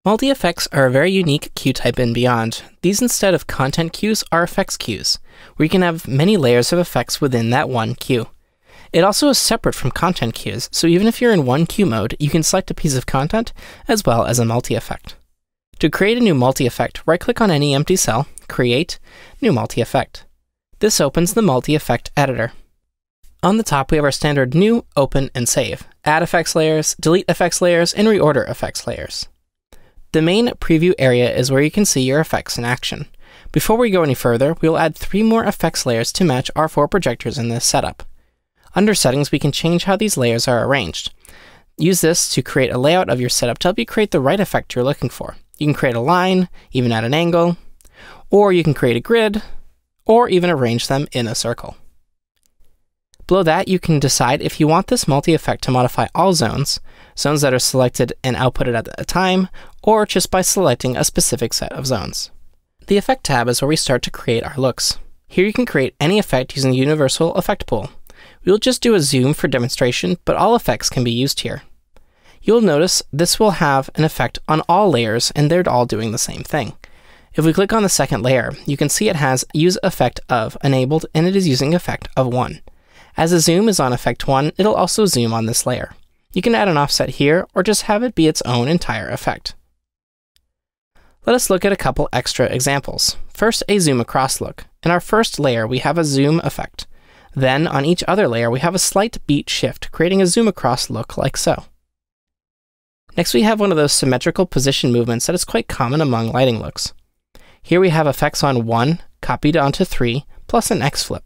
Multi-effects are a very unique queue type in Beyond. These, instead of content queues, are effects queues, where you can have many layers of effects within that one queue. It also is separate from content queues, so even if you're in one queue mode, you can select a piece of content as well as a multi-effect. To create a new multi-effect, right-click on any empty cell, Create, New Multi-Effect. This opens the multi-effect editor. On the top, we have our standard New, Open, and Save, Add Effects Layers, Delete Effects Layers, and Reorder Effects Layers. The main preview area is where you can see your effects in action. Before we go any further, we will add 3 more effects layers to match our 4 projectors in this setup. Under Settings, we can change how these layers are arranged. Use this to create a layout of your setup to help you create the right effect you're looking for. You can create a line, even at an angle, or you can create a grid, or even arrange them in a circle. Below that, you can decide if you want this multi-effect to modify all zones, zones that are selected and outputted at a time, or just by selecting a specific set of zones. The Effect tab is where we start to create our looks. Here you can create any effect using the Universal Effect Pool. We will just do a zoom for demonstration, but all effects can be used here. You'll notice this will have an effect on all layers, and they're all doing the same thing. If we click on the second layer, you can see it has Use Effect Of enabled, and it is using Effect of 1. As a zoom is on Effect 1, it'll also zoom on this layer. You can add an offset here, or just have it be its own entire effect. Let us look at a couple extra examples. First, a zoom across look. In our first layer, we have a zoom effect. Then, on each other layer, we have a slight beat shift, creating a zoom across look like so. Next, we have one of those symmetrical position movements that is quite common among lighting looks. Here we have effects on 1, copied onto 3, plus an X flip.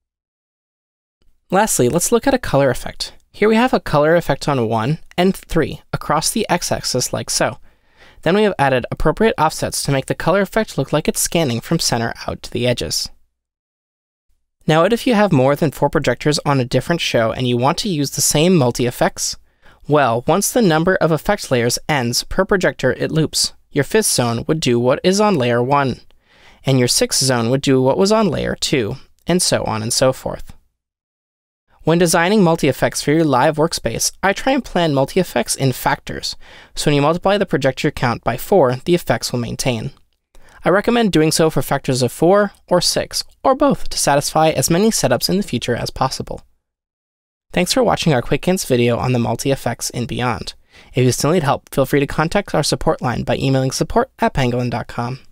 Lastly, let's look at a color effect. Here we have a color effect on 1 and 3 across the x-axis like so. Then we have added appropriate offsets to make the color effect look like it's scanning from center out to the edges. Now, what if you have more than 4 projectors on a different show and you want to use the same multi-effects? Well, once the number of effect layers ends per projector, it loops. Your 5th zone would do what is on layer 1, and your 6th zone would do what was on layer 2, and so on and so forth. When designing multi-effects for your live workspace, I try and plan multi-effects in factors, so when you multiply the projector count by 4, the effects will maintain. I recommend doing so for factors of 4 or 6, or both, to satisfy as many setups in the future as possible. Thanks for watching our quick hints video on the multi-effects in Beyond. If you still need help, feel free to contact our support line by emailing support@pangolin.com.